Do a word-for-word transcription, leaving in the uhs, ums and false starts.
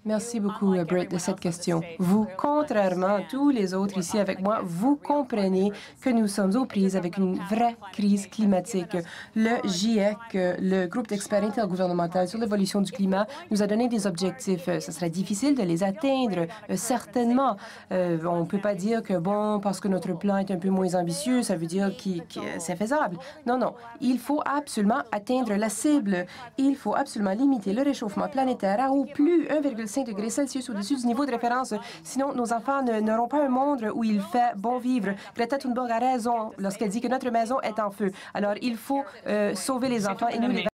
Merci beaucoup, euh, Britt, de cette question. Vous, contrairement à tous les autres ici avec moi, vous comprenez que nous sommes aux prises avec une vraie crise climatique. Le GIEC, euh, le groupe d'experts intergouvernemental sur l'évolution du climat, nous a donné des objectifs. Euh, Ce serait difficile de les atteindre, euh, certainement. Euh, on ne peut pas dire que, bon, parce que notre plan est un peu moins ambitieux, ça veut dire qu'il- que c'est faisable. Non, non. Il faut absolument atteindre la cible. Il faut absolument limiter le réchauffement planétaire à au plus un virgule cinq degrés Celsius au-dessus du niveau de référence. Sinon, nos enfants ne- n'auront pas un monde où il fait bon vivre. Greta Thunberg a raison lorsqu'elle dit que notre maison est en feu. Alors, il faut euh, sauver les enfants et nous les